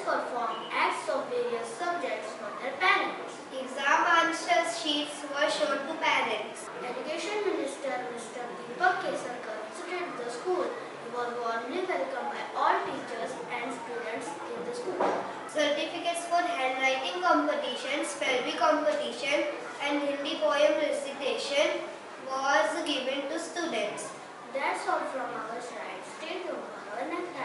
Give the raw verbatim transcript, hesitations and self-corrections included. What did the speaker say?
performed acts of various subjects for their parents. Exam answer sheets were shown to parents. Education Minister Mister Deepak Kesarkar visited the school. He was warmly welcomed by all teachers and students in the school. Certificates for handwriting competition, spelling competition and Hindi poem recitation was given to students. That's all from our side. Stay tuned for our next